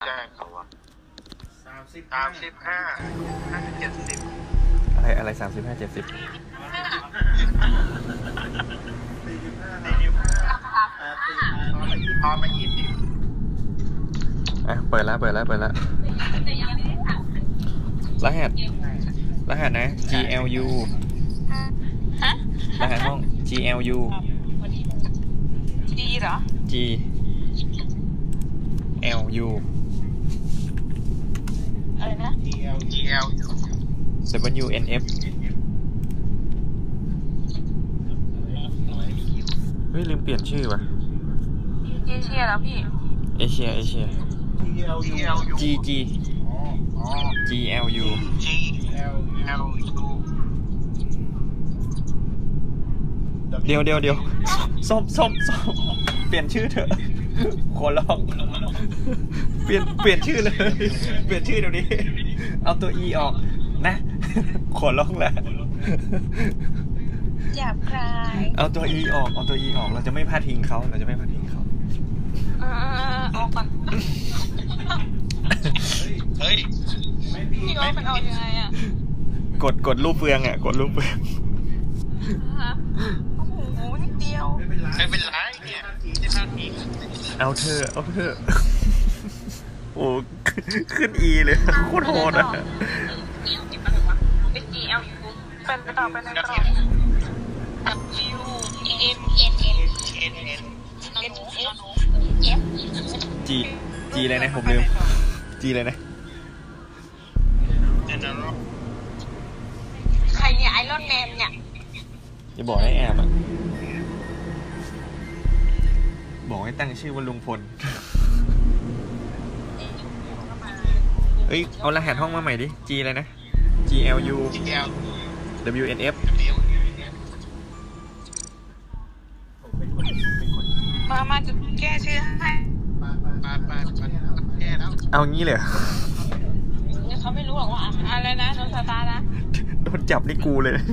แจ้งเขาว่า35 70 อะไร35 70 พอมา20 อ่ะเปิดแล้วรหัสนะ GLU รหัสห้อง GLU G เหรอ GLU อะไรนะ WNF เฮ้ยลืมเปลี่ยนชื่อว่ะเอเชียแล้วพี่เอเชีย GLU เดี๋ยวส้มเปลี่ยนชื่อเถอะขอร้องเปลี่ยนชื่อเลยเปลี่ยนชื่อเดี๋ยวนี้เอาตัว E ออกนะขอร้องแล้วหยาบคายเอาตัว E ออกเราจะไม่พลาดทิ้งเขาออกก่อนเฮ้ยพี่ว่ามันออกยังไงอ่ะกดรูปเฟืองกดรูปเฟืองโอ้โหนิดเดียวไม่เป็นไรเนี่ยที่ท่านอีกเอาเธอโอ้ขึ้น E เลยโคตรโหดอ่ะเป็นไปต่อW M N F G เลยนะผมลืม G เลยนะใครเนี่ยไอรอนแมนเนี่ยอย่าบอกให้แอมบอกให้ตั้งชื่อว่าลุงพลเอ้ยเอารหัสห้องมาใหม่ดิ G เลยนะ GLU WNF มาจะแก้ชื่อให้แก้แล้วเอางี้เลยเขาไม่รู้หรอกว่าอะไรนะโดนสตาร์นะโดนจับนี่กูเลย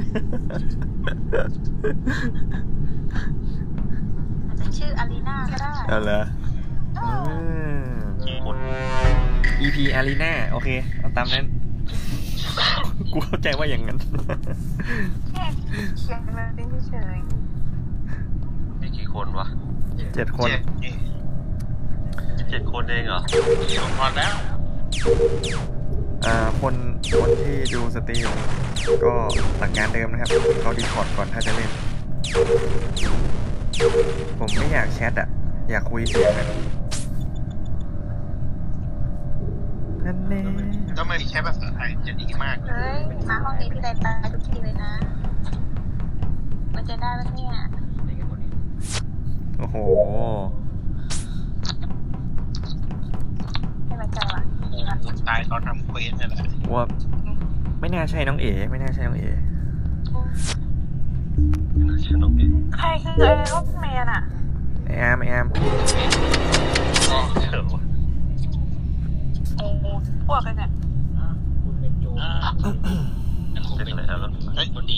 ชื่ออารีนาก็ได้เอาละEP อารีนาโอเคเอาตามนั้นกูเข้าใจว่าอย่างนั้นแค่เขียนมาเป็นเฉยมีกี่คนวะ 7 คน 7 คนเองเหรอพอแล้วคนที่ดูสตรีมก็หลักการเดิมนะครับเขาดีคอร์ดก่อนถ้าจะเล่นผมไม่อยากแชทอยากคุยเสียงนั่นเองต้องไม่ใช้ภาษาไทยจะดีมากเฮ้ยมาห้องนี้พี่ได้ตายทุกทีเลยนะมันจะได้ไหมเนี่ยโอ้โหไม่ไว้ใจว่ะตายตอนทำเควสนี่แหละว่าไม่น่าใช่น้องเอ๋ใครคือไอ้รถเมย์น่ะแอมโอ้พวกกันเนี่ยเป็นอะไรแล้วเฮ้ยดี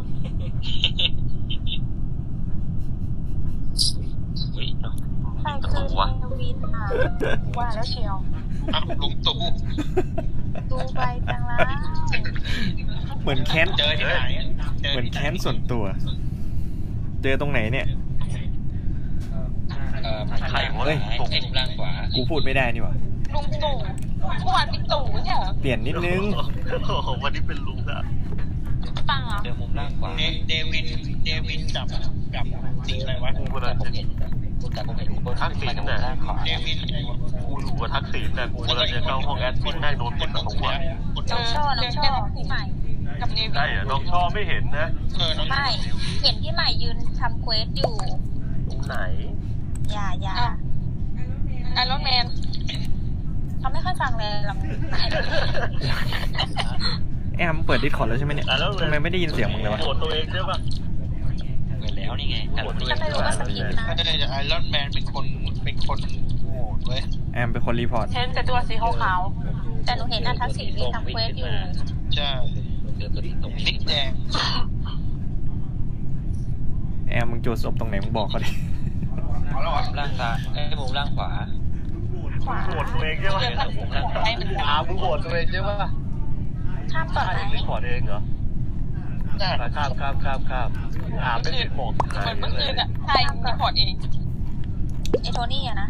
ใครคือเนวินว่าแล้วเชียวลุงตู่ดูไปจังละเหมือนแค้นเจอที่ไหนเหมือนแค้นส่วนตัวเจอตรงไหนเนี่ยใครวะผมล่างขวากูพูดไม่ได้นี่หว่าลุงตู่เมื่อวานเป็นตู่ใช่เหรอเปลี่ยนนิดนึงวันนี้เป็นลุงอะปังเหรอเดี๋ยวมุมล่างขวาเดวินกับสีอะไรวะกูกำลังจะทักษิณน่ะเดวินกูอยู่กับทักษิณน่ะกูกำลังจะเข้าห้องแอดมินได้โดนปิดประตูอ่ะน้องช่อพี่ใหม่กับเดวินได้เหรอน้องช่อไม่เห็นนะไม่เห็นพี่ใหม่ยืนทำเควสอยู่ตรงไหนอย่าไอรอนแมนเขาไม่ค่อยฟังเลยหรอกแอมเปิดดิสคอร์ดแล้วใช่ไหมเนี่ยทำไมไม่ได้ยินเสียงมึงเลยวะโหวตตัวเองใช่ปะแล้วนี่ไงโหวตตัวเองไม่ได้ไอรอนแมนเป็นคนโหวตเว้ยแอมเป็นคนรีพอร์ตเห็นแต่ตัวสีขาวๆแต่หนูเห็นทักษิณมีทำเควสอยู่ใช่ติ๊กแดงแอมมึงโจทย์ศพตรงไหนมึงบอกเขาดิล่างซ้ายมุมล่างขวาขวาโหวตตัวเองใช่ไหมเดี๋ยวทางขวาให้มันมึงโหวตตัวเองใช่ไหมข้ามก่อนไหมไม่ขอเองเหรอได้ข้ามไม่ผิดบอกเหมือนเมื่อคืนอ่ะใช่รีพอร์ตเองไอโทนี่อะนะ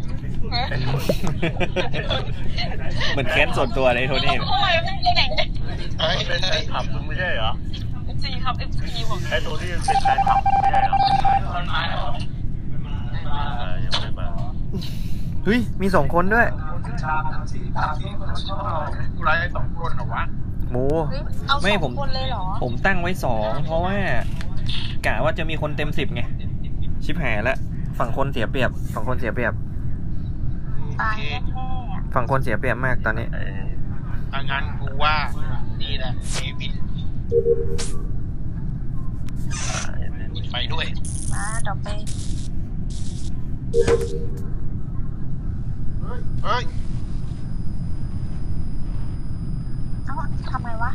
เหมือนแค้นส่วนตัวเลยโทนี่ทำไมไม่ได้ไหนเป็นแฟนคลับมึงไม่ใช่เหรอ FC ครับ FC ผมไอ้ตัวที่เป็นแฟนคลับไม่ใช่เหรอยังไม่มาเฮ้ยมี2 คนด้วยไร2 คนเหรอวะหมูเอาไม่ 2 คนเลยเหรอผมตั้งไว้2เพราะว่ากะว่าจะมีคนเต็ม10ไงชิบหายแล้วฝั่งคนเสียเปรียบตายแน่ฝั่งคนเสียเปรียบมากตอนนี้ถ้างั้นกูว่านี่แหละเดวิดไปด้วยๆมาดอกไปเฮ้ยเอ้าทำไมวะ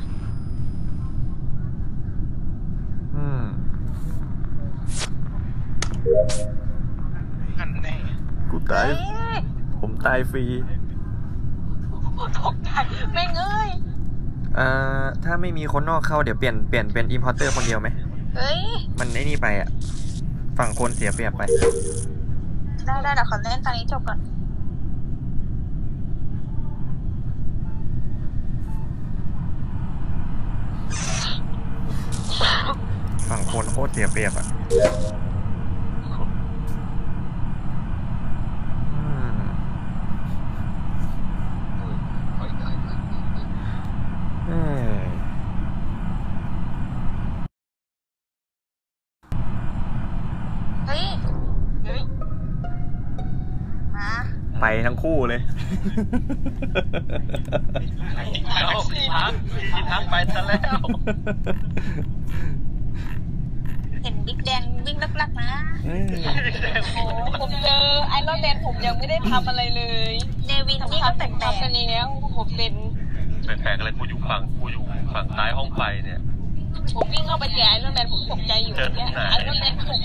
อันแน่กูตายเอ้ยผมตายฟรีตกใจแม่งเอ้ยถ้าไม่มีคนนอกเข้าเดี๋ยวเปลี่ยนเป็นอิมพอร์เตอร์คนเดียวไหมเฮ้ยมันไอ้นี่ไปอ่ะ ฝั่งคนเสียเปรียบไปได้เดี๋ยวขอเล่นตอนนี้จบก่อนฝั่งคนโคตรเสียเปรียบอ่ะเอ้ยเฮ้ยมาไปทั้งคู่เลยแล้วทักไปซะแล้วเห็นบิ๊กแดงวิ่งลักๆนะเอ้ยโอ้ผมเจอไอรอนแมนผมยังไม่ได้ทำอะไรเลยเนวินนี่ก็แปลกๆกันแล้วผมเป็นแปลกๆอะไรกูอยู่ฝั่งซ้ายห้องไฟเนี่ยผมวิ่งเข้าไปเจอไอรอนแมนผมตกใจอยู่เนี่ยไอรอนแมนผม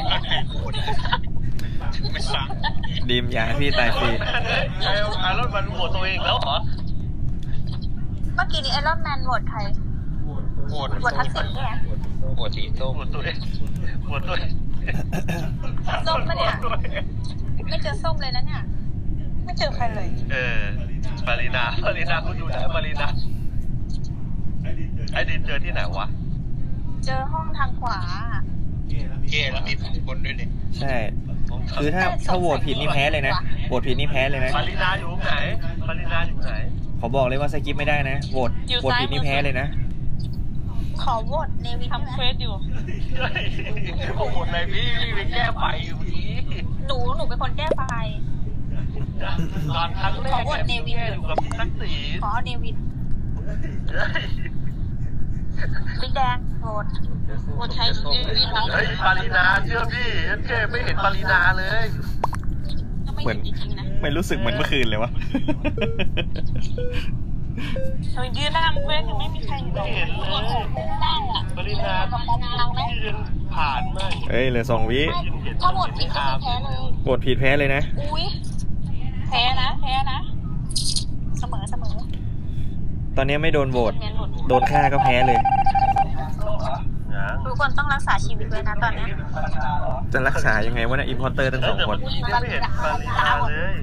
ไม่ฟังดีมอยากให้พี่ตายฟรีไอ้รถมันโหวตตัวเองแล้วเหรอเมื่อกี้นี้ไอรอนแมนโหวตใครโหวตโหวตทักษิณใช่ไหมโหวตสีส้มโหวตตัวเองโหวตตัวเองส้มปะเนี่ยไม่เจอส้มเลยนะเนี่ยไม่เจอใครเลยปารีนาคุณอยู่ไหนปารีนาไอ้ดินเจอที่ไหนวะเจอห้องทางขวาแล้วมีคนด้วยเนี่ยใช่ คือถ้าโหวตผิดนี่แพ้เลยนะโหวตผิดนี่แพ้เลยนะปารีนาอยู่ไหนขอบอกเลยว่าสกิปไม่ได้นะโหวตผิดนี่แพ้เลยนะขอโหวตเนวินทำเควสอยู่โหวตอะไรพี่ไปแก้ไฟอยู่นี้หนูเป็นคนแก้ไฟตอนครั้งแรกอยู่กับทักษิณขอเนวินบิ๊กแดงโหวตใช้เนวินแล้วเฮ้ยปารีนาเชื่อพี่แค่ไม่เห็นปารีนาเลยก็ไม่เห็นจริงๆนะไม่รู้สึกเหมือนเมื่อคืนเลยวะเรายืนหน้าเควสยังไม่มีใครเห็นเลยได้อะปารีนาที่เดินผ่านไหมเฮ้ยเหลือ2 วิถ้าโหวตผิดก็คือแพ้เลยโหวตผิดแพ้เลยนะอุ้ยแพ้นะเสมอตอนนี้ไม่โดนโหวตโดนฆ่าก็แพ้เลยทุกคนต้องรักษาชีวิตไว้นะตอนนี้จะรักษายังไงวะเนี่ยอิมพอร์เตอร์ทั้ง2 คนไม่เห็นปารีนาเลย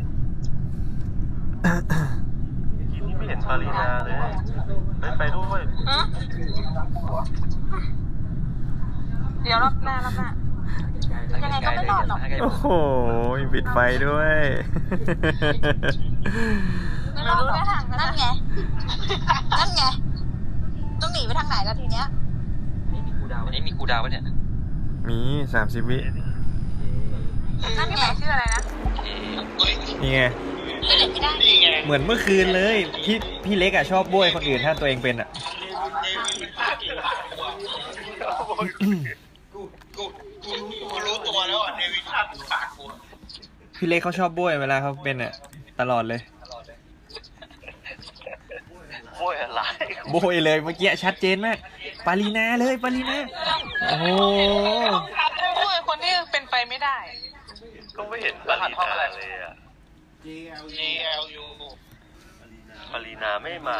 ไม่เห็นปารีนาเลยไปด้วยเดี๋ยวรอบหน้ายังไงก็ไม่รอดหรอกโอ้โหปิดไฟด้วยไม่รอดหรอกนั่นไงต้องหนีไปทางไหนแล้วทีเนี้ยวันนี้มีกูดาวปะเนี่ยมี30 วินั่นไงชื่ออะไรนะนี่ไงไม่เด็ดไม่ได้เหมือนเมื่อคืนเลยพี่เล็กอ่ะชอบบ้วยคนอื่นถ้าตัวเองเป็นอ่ะกูรู้ตัวแล้วอ่ะเดวิดฆ่ากูปากกูพี่เล็กเขาชอบบ้วยเวลาเขาเป็นอ่ะตลอดเลยโวยอะไรโบยเลยเมื่อกี้ชัดเจนมากปารีนาเลยปารีนาโอ้โหโอ้ยคนที่เป็นไปไม่ได้ก็ไม่เห็นปารีนาเลยอ่ะ GLU ปรีนาไม่มา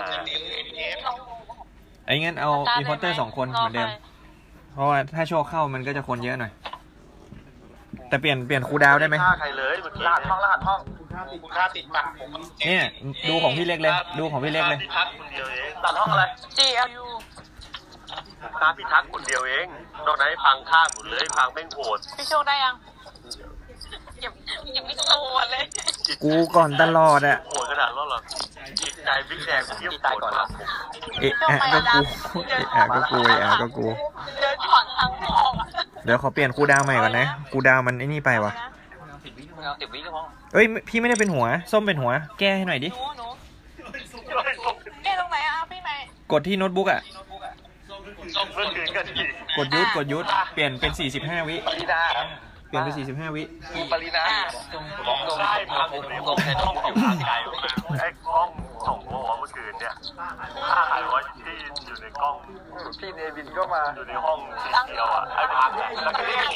ไอ้งั้นเอาอินพอร์เตอร์2 คนเหมือนเดิมเพราะว่าถ้าโชคเข้ามันก็จะคนเยอะหน่อยแต่เปลี่ยนครูดาวได้ไหมฆ่าใครเลยเมื่อกี้รหัสห้องคุณค่าติดปากผมเนี่ยดูของพี่เล็กเลยดูของพี่เล็กเลยพิทักษ์คนเดียวเองตัดห้องอะไร GLU ฆ่าพิทักษ์คนเดียวเองนอกนั้นพังฆ่าหมดเลยพังแม่งโหดพี่โชคได้ยังยังไม่โตเลยกูก่อนตลอดอะโหดขนาดนั้นหรอจิตใจบิ๊กแดงเยี่ยมตายก่อนก็กูเดินผ่อนทางห้องเดี๋ยวขอเปลี่ยนครูดาวใหม่ก่อนนะครูดาวมันไอ้นี่ไปวะเอ้ยพี่ไม่ได้เป็นหัวส้มเป็นหัวแก้ให้หน่อยดิแก้ตรงไหนอ่ะพี่ไหมกดที่โน้ตบุ๊กอ่ะกดยุดเปลี่ยนเป็น45 วิเปลี่ยนเป็น45 วิปรินาใช่พังในห้องของทางไกลไอ้กล้องส่งโม่เมื่อคืนเนี่ย500ที่อยู่ในกล้องพี่เนวินก็มาอยู่ในห้องเดียวอ่ะไอ้พังแล้วก็เรียก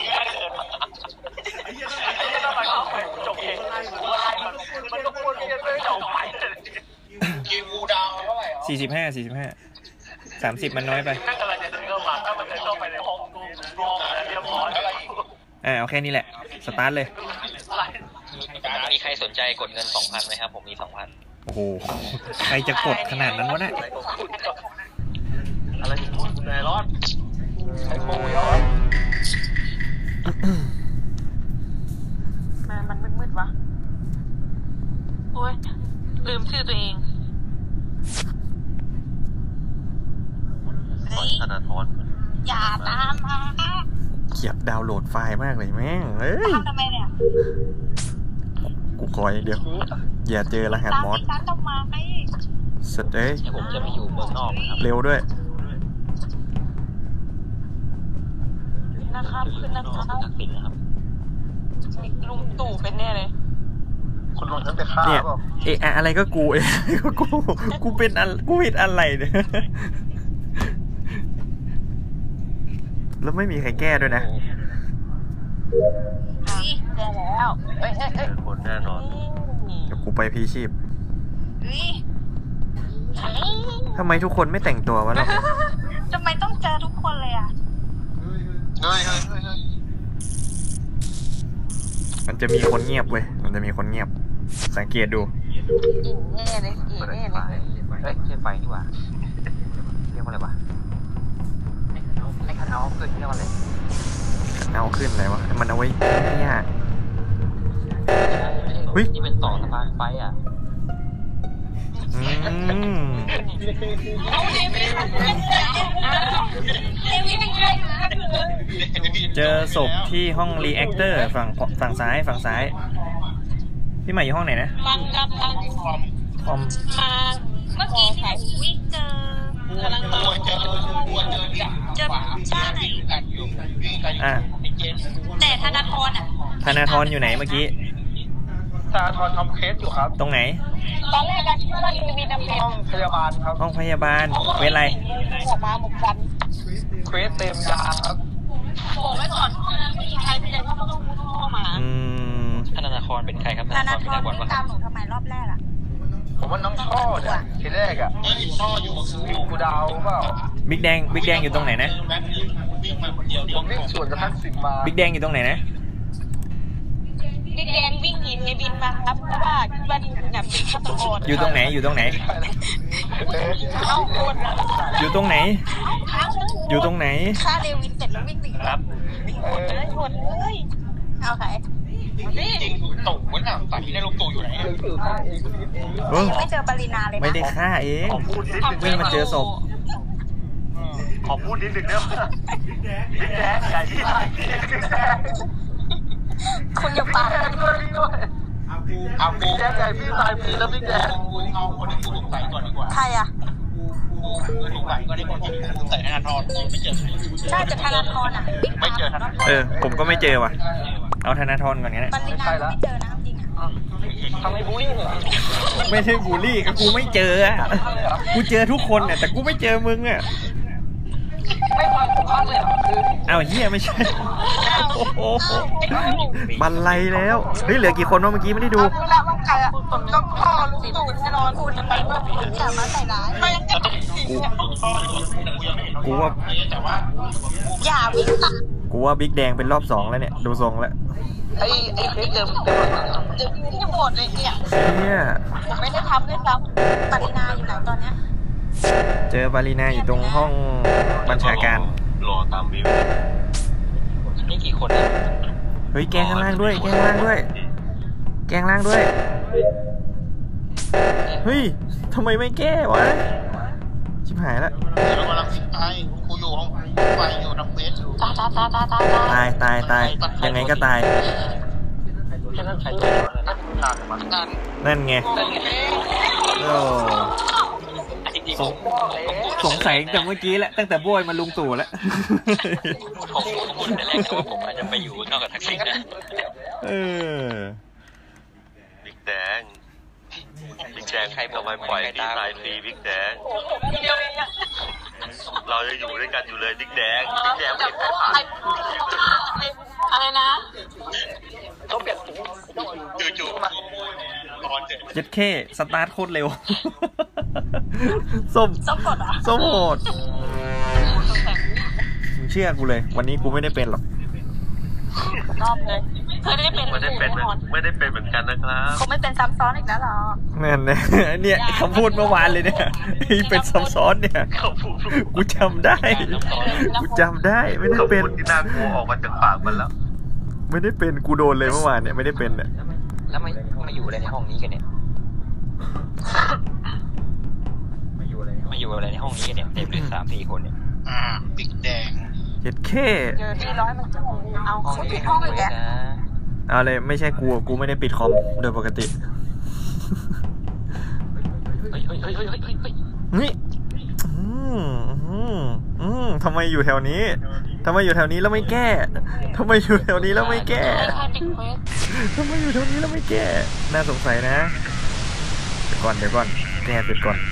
แล้วมันก็จบเองมันก็พูดเรียกเลยจบไปกิวดาวเท่าไหร่ 45 30มันน้อยไปถ้ากำลังจะเดินเข้ามาถ้ามันจะเข้าไปในห้องเรียบร้อยอะไรเอาแค่นี้แหละสตาร์ทเลยมีใครสนใจกดเงิน 2,000 ไหมครับผมมี 2,000 โอ้โหใครจะกดขนาดนั้นวะเนี่ยอะไรคุณนายรอดไอ้โม่ยอดมันมืดวะโอ้ยลืมชื่อตัวเองธนาธรอย่าตามมาเขียบดาวน์โหลดไฟล์มากเลยแม่งเอ้ยทำไมเนี่ยกูคอยอย่างเดียวอย่าเจอรหัสมอสต้องมาไอ้สุดเอ้ยผมจะไปอยู่เมืองนอกครับเร็วด้วยนะครับคือนะครับทักษิณนะครับลุงตู่เป็นแน่เลยคุณลงทั้งแต่ข้าวเนี่ยอะไรก็กูกูเป็นกูผิดอะไรเนี่ยแล้วไม่มีใครแก้ด้วยนะแก้แล้วคนแน่นอนเดี๋ยวกูไปพีชีพทำไมทุกคนไม่แต่งตัววะเราทำไมต้องเจอทุกคนเลยอ่ะมันจะมีคนเงียบเว้ยมันจะมีคนเงียบสังเกตดูเอ๊ะเลยใช่ไฟนี่หว่าเรียกว่าอะไรวะไอ้คันเอาขึ้นเรียกว่าอะไรเอาขึ้นอะไรวะมันเอาไว้เนี่ยเฮ้ยนี่เป็นต่อสะพานไฟอ่ะเจอศพที่ห้องรีแอคเตอร์ฝั่งซ้ายพี่ใหม่อยู่ห้องไหนนะคอมเมื่อกี้ที่วิ่งเจอกำลังเจอชาไหนแต่ธนาธรอ่ะธนาธรอยู่ไหนเมื่อกี้ธนาธรทำเคสอยู่ครับตรงไหนตอนแรกคิดว่าจะมีห้องพยาบาลครับห้องพยาบาลเวลามาหมกกันเควสเต็มยาครับบอกไว้ก่อนไม่มีใครไม่ได้ว่าต้องเข้ามาธนาธรเป็นใครครับธนาธรไม่ตามหนูทำไมรอบแรกอ่ะผมว่าน้องช่อเนี่ยทีแรกอ่ะช่ออยู่กูดาวเปล่าบิ๊กแดงอยู่ตรงไหนนะผมวิ่งสวนกับทักษิณมาบิ๊กแดงอยู่ตรงไหนนะบิ๊กแดงวิ่งหนีเนวินมาครับเพราะว่าบ้านเนี่ยเป็นฆาตกรอยู่ตรงไหนอยู่ตรงไหนฆ่าเนวินเสร็จแล้ววิ่งหนีครับหมดเลยเอาใครจริงตกวันน่ะฝันที่ได้ลุงตู่อยู่ไหนไม่เจอปรินาเลยนะไม่ได้ฆ่าเองวิ่งมาเจอศพขอพูดนิดนึงนะบิ๊กแดงใหญ่ที่ไหนบิ๊กแดงคุณอย่าปากด้วยเอากูแดงใหญ่พี่ตายพี่แล้วบิ๊กแดงเอาคนที่กูสงสัยก่อนดีกว่าใครอ่ะสงสัยก็ได้คนที่สงสัยธนาธรไม่เจอน่าจะธนาธรอ่ะไม่เจอธนาธรผมก็ไม่เจอว่ะเอาธนาธรก่อนงั้นปรินาไม่เจอนะจริงอ่ะทำไมบูลลี่เหรอไม่ใช่บูลลี่ก็กูไม่เจออ่ะกูเจอทุกคนเนี่ยแต่กูไม่เจอมึงอ่ะไม่ฟังผมเลยเอาเหี้ยไม่ใช่บันไลแล้วเฮ้ยเหลือกี่คนวะเมื่อกี้ไม่ได้ดูรู้แล้วว่าใครอะต้องพ่อลุงตู่แน่นอนคุณจะไปว่าอย่ามาใส่ร้ายไม่ยังจะต้องสิงกูว่าอย่าวิ่งตัดกูว่าบิ๊กแดงเป็นรอบ2แล้วเนี่ยดูทรงแล้วไอ้คลิปเดิมเดี๋ยวมีที่หมดเลยเนี่ยเนี่ยผมไม่ได้ทำด้วยซ้ำปรินาอยู่ไหนตอนเนี้ยเจอปารีนาอยู่ตรงห้องบัญชาการรอตามวิวนี่กี่คนเฮ้ยแกงข้างล่างด้วยแกงข้างล่างด้วยแกงล่างด้วยเฮ้ยทำไมไม่แก้วะชิบหายแล้วเรากำลังไปกูอยู่ห้องไฟอยู่นักเวทตายยังไงก็ตายแค่นั้นใครตัวนั่นนั่นไงโอ้สงสัยตั้งแต่เมื่อกี้แหละตั้งแต่โบยมาลุงตู่แล้วผมพูดแต่แรกนะว่าผมอาจจะไปอยู่นอกกับทักษิณนะบิ๊กแดงใครบอกไปปล่อยพี่ตายฟรีบิ๊กแดงเราจะอยู่ด้วยกันอยู่เลยบิ๊กแดงไม่ได้ผ่านอะไรนะต้องเปลี่ยนจู่ๆตอนเจ็ดเข้สตาร์ทโคตรเร็ว ส้มกดอ่ะส้มโหดมึงเชื่อกูเลย วันนี้กูไม่ได้เป็นหรอกรอบเลยเคยได้เป็นไม่ได้เป็นเหมือนกันนะครับคงไม่เป็นซ้ำซ้อนอีกแล้วหรอนั่นนะเนี่ยคำพูดเมื่อวานเลยเนี่ยเป็นซ้ำซ้อนเนี่ยกูจำได้ไม่ได้เป็นที่น่ากลัวออกมาจากปากมันแล้วไม่ได้เป็นกูโดนเลยเมื่อวานเนี่ยไม่ได้เป็นเนี่ยแล้วไม่อยู่อะไรในห้องนี้กันเนี่ยมาอยู่อะไรในห้องนี้กันเนี่ยเต็มเลย3-4 คนเนี่ยบิ๊กแดงเจ็ดเข้เจอที่ร้อยมันจะเอาห้องเขานี้ปิดห้องเลยแกนะเอาเลยไม่ใช่กูไม่ได้ปิดคอมโดยปกติเฮ้ยนี่ทำไมอยู่แถวนี้ทำไมอยู่แถวนี้แล้วไม่แก้ทำไมอยู่แถวนี้แล้วไม่แก้ทำไมอยู่แถวนี้แล้วไม่แก้น่าสงสัยนะเดี๋ยวก่อนแก้เสร็จก่อน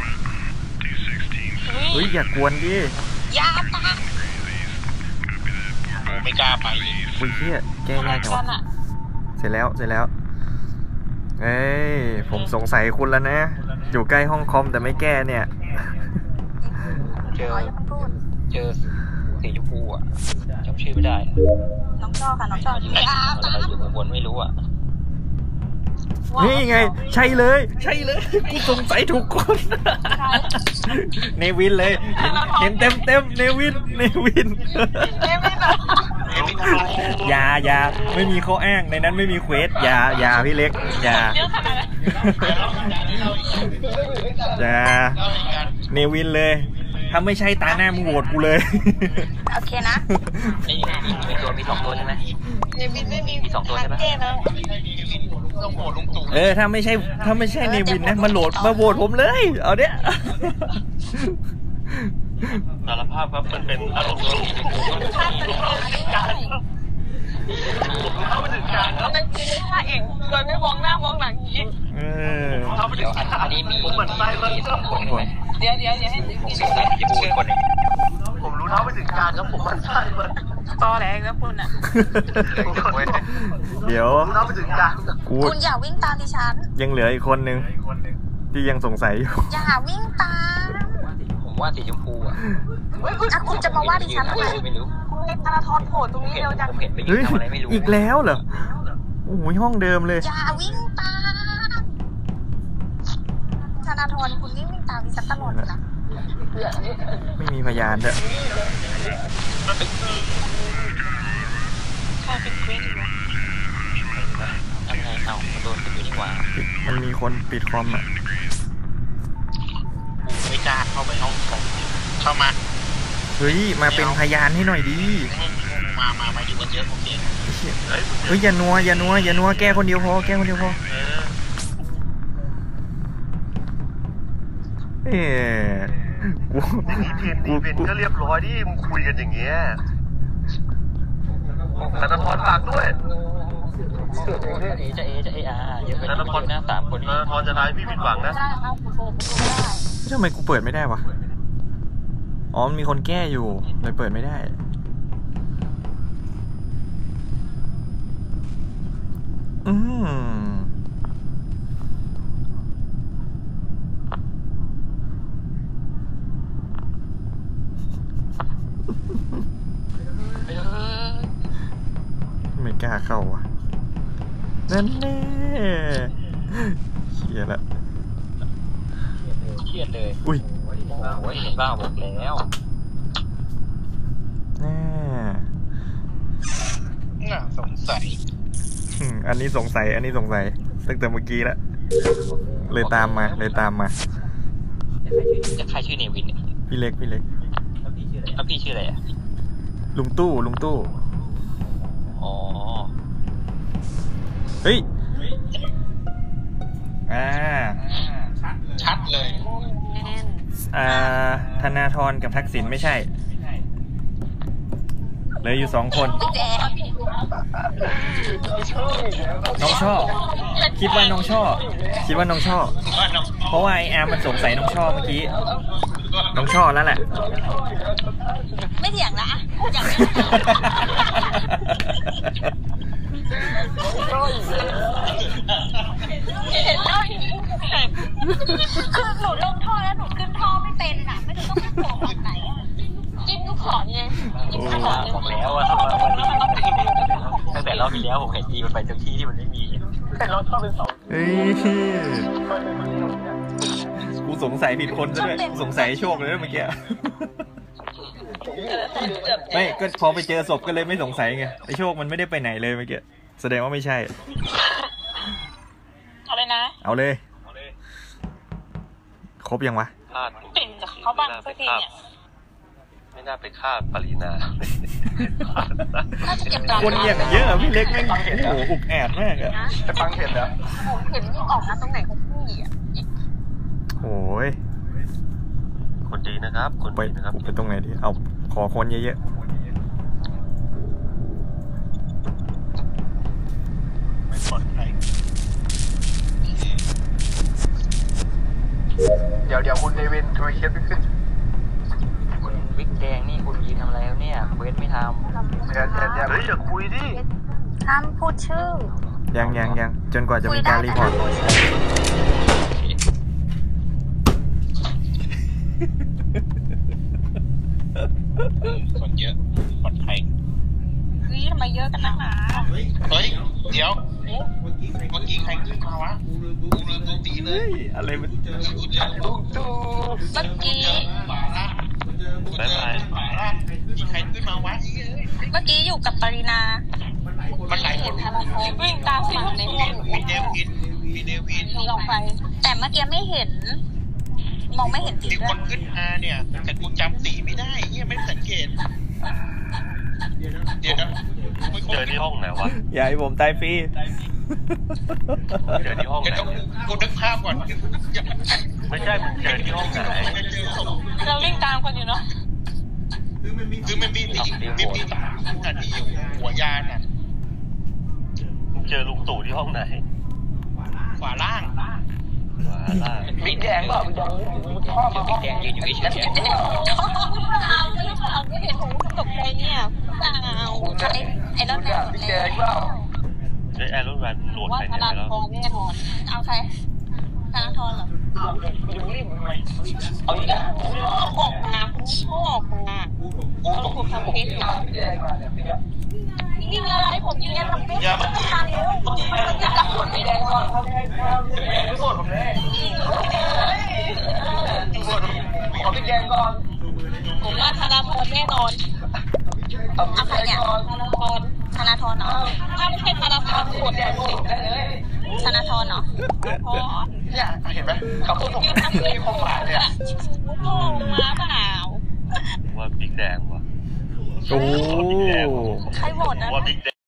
เฮ้ยอย่ากวนดิยาตาไม่กล้าไปอุ้ยเฮียแก้ยากจังวะเสร็จแล้วเอ้ยผมสงสัยคุณแล้วนะอยู่ใกล้ห้องคอมแต่ไม่แก้เนี่ยเจอสีชมพูอ่ะจำชื่อไม่ได้น้องชอบยาตาอะไรอยู่ข้างบนไม่รู้อ่ะนี่ไงใช่เลยกูสงสัยถูกคนเนวินเลยเห็นเต็มเนวินอย่าไม่มีข้ออ้างในนั้นไม่มีเควสอย่าพี่เล็กอย่าเนวินเลยถ้าไม่ใช่ตาหน้ามึงโหวตกูเลยโอเคนะมี2 ตัวใช่ไหมเนวินไม่มี 2 ตัวใช่ไหมถ้าไม่ใช่เนวินนะมาโหวตผมเลยเอาเนี่ยสารภาพครับมันเป็นอารมณ์เข้าไปถึงการแล้วเป็นจริงท่าเองโดยไม่มองหน้ามองหลังอย่างนี้เดี๋ยวอันนี้มี2 คนไหมเดี๋ยวให้สีชมพูคนหนึ่งผมรู้เท่าไปถึงการครับผมมันใช่มันตอแหลกแล้วคุณอ่ะเดี๋ยวเท่าไปถึงการคุณอย่าวิ่งตามดิฉันยังเหลืออีกคนนึงที่ยังสงสัยอยู่อย่าวิ่งตามผมว่าสีชมพูอ่ะคุณจะมาว่าดิฉันทำไมไม่รู้คุณเล่นธนาธรโผล่ตรงนี้เร็วจังผมเห็นไปยืนทำอะไรไม่รู้อีกแล้วเหรอโอ้ยห้องเดิมเลยอย่าวิ่งตามธนาธรคุณวิ่งตามดิฉันตลอดเลยนะไม่มีพยานด้วยโดนปิดดีกว่ามันมีคนปิดคอมอ่ะไม่กล้าเข้าไปห้องเข้ามาเฮ้ยมาเป็นพยานให้หน่อยดีมาอยู่กันเยอะโอเคเฮ้ยอย่านัวแก้คนเดียวพอกูเป็นก็เรียบร้อยดิมึงคุยกันอย่างเงี้ยธนาธรฝากด้วยจะเยอะไปธนาธรนะ3 คนธนาธรจะทายพี่ผิดหวังนะทำไมกูเปิดไม่ได้วะอ๋อมีคนแก้อยู่เลยเปิดไม่ได้อืมไม่กล้าเข้าว่ะนั่นแน่เขียละเครียดเลยอุ้ยโอ้ยเห็นบ้าบอกแล้วแน่น่าสงสัยอันนี้สงสัยตั้งแต่เมื่อกี้แล้วเลยตามมาจะใครชื่อเนวินเนี่ยพี่เล็กแล้วพี่ชื่ออะไรอ่ะลุงตู้อ๋อเฮ้ยชัดเลยธนาธรกับทักษิณไม่ใช่เหลืออยู่2 คนแจ๊คน้องช่อคิดว่าน้องช่อเพราะว่าไออาร์มันสงสัยน้องช่อเมื่อกี้น้องช่อแล้วแหละไม่เถียงละอย่างนี้เห็นแล้วคือหนูลงท่อแล้วหนูขึ้นท่อไม่เป็นอ่ะไม่รู้ต้องไปโผล่แบบไหนจิ้มลูกศรไงจิ้มลูกศรบอกแล้วว่าวันนี้ตั้งแต่รอบที่แล้วผมเห็นดีมันไปทุกที่ที่มันไม่มีแต่เราชอบเป็น2 เฮ้ยกูสงสัยผิดคนซะด้วยสงสัยโชคเลยนะเมื่อกี้ไม่ก็พอไปเจอศพก็เลยไม่สงสัยไงไอโชคมันไม่ได้ไปไหนเลยเมื่อกี้แสดงว่าไม่ใช่เอาเลยนะเอาเลย ครบยังวะพลาดปิ่นกับเขาบ้างสักทีเนี่ยไม่น่าไปฆ่าปรินาน่าจะเก็บตามคนอย่างเยอะพี่เล็กแม่งโอ้โหอุกแอดมากอะไปฟังเห็นแล้วผมเห็นยิ่งออกนะตรงไหนของพี่อ่ะโอ้ยคนดีนะครับคนไปดีนะครับไปตรงไหนดีเอาขอคนเยอะไม่ปลอดภัยเดี๋ยวคุณเดวินทำไมเคสไม่ขึ้นคุณบิ๊กแดงนี่คุณยินทำอะไรแล้วเนี่ยเวทไม่ทำเดี๋ยวเฮ้ยอย่าคุยดิห้ามพูดชื่อๆยังจนกว่าจะมีการรีพอร์ตคนเยอะปลอดภัยนี่ทำไมเยอะกันนักหนาเฮ้ยเดี๋ยวเมื่อกี้ใครขึ้นมาวะกูลืมดูตีเลเฮ้ยยอะไรมันเมื่อกี้บ๊ายบายมีใครขึ้นมาวะเมื่อกี้อยู่กับปรินามันหลายคนวิ่งตามมาในห้องมีเดวินหนีออกไป แต่เมื่อกี้ไม่เห็น มองไม่เห็นสีมีด้ควยนขึ้นมาเนี่ยแต่กูจำสีไม่ได้เฮียไม่สังเกตเดี๋ยวนะเจอที่ห้องไหนวะอย่าให้ผมตายฟรีเจอที่ห้องไหนกูนึกภาพก่อนไม่ใช่มึงเจอที่ห้องไหนเราวิ่งตามคนอยู่เนาะคือมันมีอันนี้หัวยานอ่ะมึงเจอลุงตู่ที่ห้องไหนขวาล่างบิ๊กแดงเปล่าบิ๊กแดงชอบบิ๊กแดงยืนอยู่เฉยเอาไม่เห็นผมตกใจเนี่ยเอาไอ้รถแดงบิ๊กแดงเปล่าไอ้แอร์รถแวนโหลดว่าไปธไหนนาแล้วธรแน่นอนเอาใครธนาธรเหรอเอาอีกแล้วออกมาออกมาผมทำเพจยิงอะไรผมยิงทำเพจทางแล้วผมจะรับผลไม่ได้ก่อนผมว่าธนาธรแน่นอนเอาใครเนี่ยธนาธรเนาะถ้าไม่ใช่ธนาธรกดธนาธรเนาะพอเนี่ยเห็นไหมเขาพูดผมมีความหมายเลยอะโง่มาเปล่าว่าบิ๊กแดงว่ะโอ้ใครโหวตนะว่าบิ๊กแดง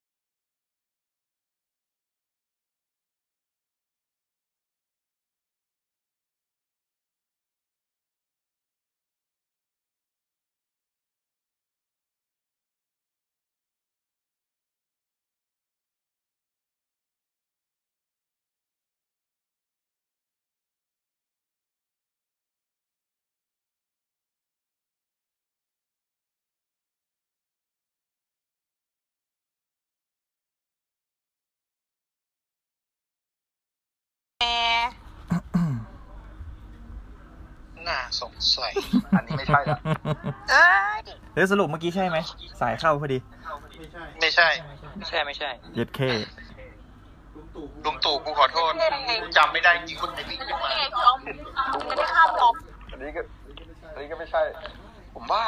น่าสงสัยอันนี้ไม่ใช่ละเอ้ยเดี๋ยวสรุปเมื่อกี้ใช่ไหมสายเข้าพอดีไม่ใช่เย็ดเคลุงตู่กูขอโทษจำไม่ได้จริงคนไหนวิ่งขึ้นมาไม่ได้ข้ามล็อกอันนี้ก็ไม่ใช่ ผมว่า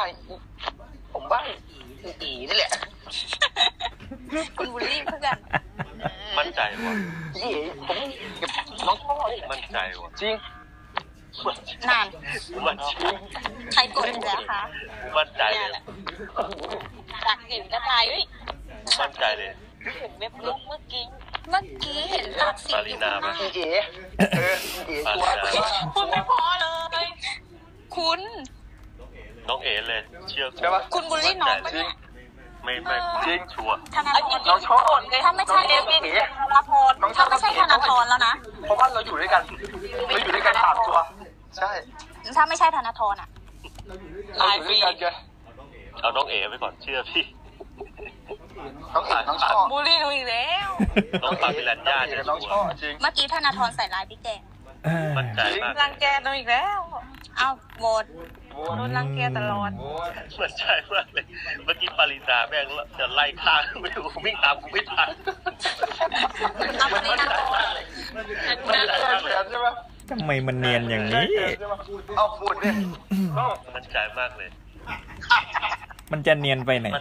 อีนี่แหละคุณบูลลี่เพื่อนมั่นใจว่ะอีผมกับน้องพ่อมั่นใจว่ะจริงนานมั่นใจใครกดแล้วคะมั่นใจเลยจากเห็นกระจายเฮ้ยมั่นใจเลยเห็นเว็บลุกเมื่อกี้เห็นตัดสีอยู่ข้างหน้าอีตัวคุณไม่พอเลย คุณน้องเอ๋เลยเชื่อใช่ปะคุณบูลลี่น้องปะเนี่ยไม่จริงชัวร์ธนาธรน้องชอบถ้าไม่ใช่เดวิดธนาธรถ้าไม่ใช่ธนาธรแล้วนะเพราะว่าเราอยู่ด้วยกัน3 ตัวใช่ถ้าไม่ใช่ธนาธรอ่ะเราอยู่ด้วยกันไงเอาน้องเอ๋ไปก่อนเชื่อพี่น้องชอบบูลลี่หนูอีกแล้วน้องปามิลันย่าเนี่ยน้องชอบจริงเมื่อกี้ธนาธรใส่ลายบิ๊กแดงมั่นใจมากรังแกหนูอีกแล้วเอาโหวตโดนรังแกตลอดมั่นใจมากเลยเมื่อกี้ปารินาแม่งจะไล่ฆ่าไม่รู้วิ่งตามกูไม่ทันเอาไปเลยนะใช่ไหมทำไมมันเนียนอย่างนี้เอาพูดเนี่ยมั่นใจมากเลยมันจะเนียนไปไหน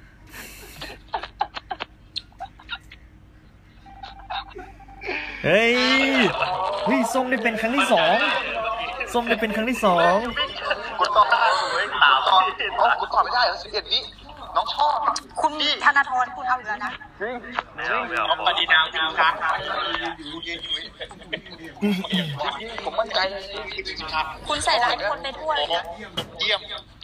เฮ้ยส้มได้เป็นครั้งที่2ส้มได้เป็นครั้งที่2 กูตอบได้ไม่ถามกูตอบไม่ได้เหรอ11 วิน้องชอบคุณธนาธรคุณเอาอีกแล้วนะจริงไม่เอาปฏิดาวครับผมมั่นใจคุณใส่ลายคนไปทั่วเลยนะเยี่ยม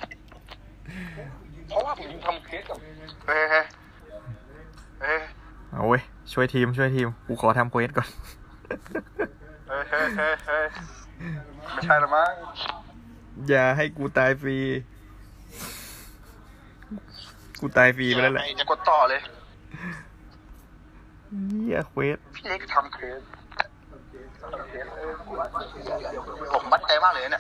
เพราะว่าผมทำเคสกับเฮ้ยเอาเว้ยช่วยทีมกูขอทำเควสก่อนเฮ้ยไม่ใช่ละมั้งอย่าให้กูตายฟรีไปแล้วแหละจะกดต่อเลยเหี้ยเควสพี่เล็กทำเคสผมมั่นใจมากเลยเนี่ย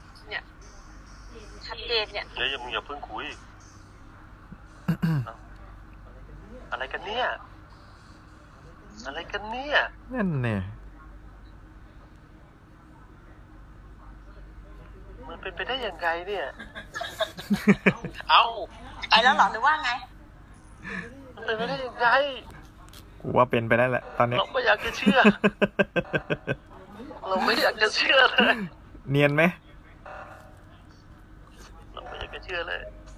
ชัดเจนเนี่ยเดี๋ยวมึงอย่าเพิ่งคุยอะไรกันเนี่ยนั่นเนี่ยมันเป็นไปได้ยังไงเนี่ยเอ้าไปแล้วเหรอหรือว่าไงมันเป็นไปได้ยังไงกูว่าเป็นไปได้แหละตอนนี้เราไม่อยากจะเชื่อ เราไม่อยากจะเชื่อเลยเนียนไหมเราไม่อยากจะเชื่อเลย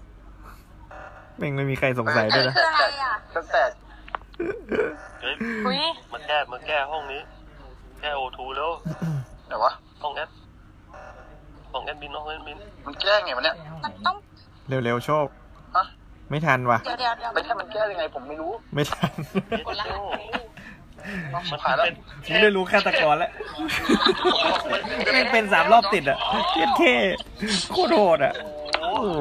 ไม่มีใครสงสัยด้วยนะคืออะไรอ่ะแต่เฮ้ยอุ้ยมาแก้ห้องนี้ แก้โอทูแล้วแต่ว่าห้องแอดมินมันแก้ไงมันเนี่ยมันต้องเร็วๆโชคฮะไม่ทันว่ะเดี๋ยวไม่ใช่มันแก้ยังไงผมไม่รู้ไม่ทันมันผ่านแล้วไม่ได้รู้ฆาตกรแล้วแม่งเป็น3 รอบติดอ่ะเย็ดเข้โคตรโหดอ่ะโอ้โห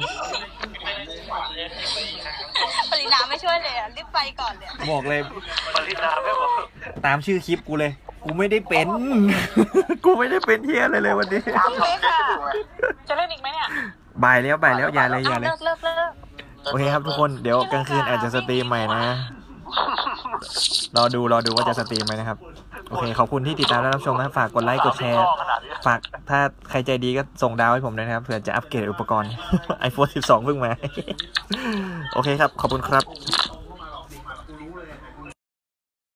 ปรินาไม่ช่วยเลยอ่ะรีบไปก่อนเลยบอกเลยปรินาไม่บอกตามชื่อคลิปกูเลย กูไม่ได้เป็น กูไม่ได้เป็นเฮียอะไรเลยวันนี้พี่เล็กอ่ะจะเล่นอีกไหมเนี่ยบ่ายแล้วอย่าเลยเลิกโอเคครับทุกคนเดี๋ยวกลางคืนอาจจะสตรีมใหม่นะ รอดูว่าจะสตรีมไหมนะครับโอเคขอบคุณที่ติดตามและรับชมนะฝากกดไลค์กดแชร์ฝากถ้าใครใจดีก็ส่งดาวให้ผมด้วยนะครับเผื่อจะอัปเกรดอุปกรณ์ iPhone 12 เพิ่งมา โอเคครับขอบคุณครับ